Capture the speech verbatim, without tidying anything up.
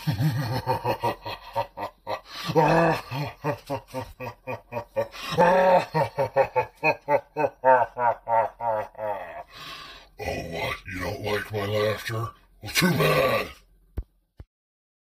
Oh, what? You don't like my laughter? Well, too bad.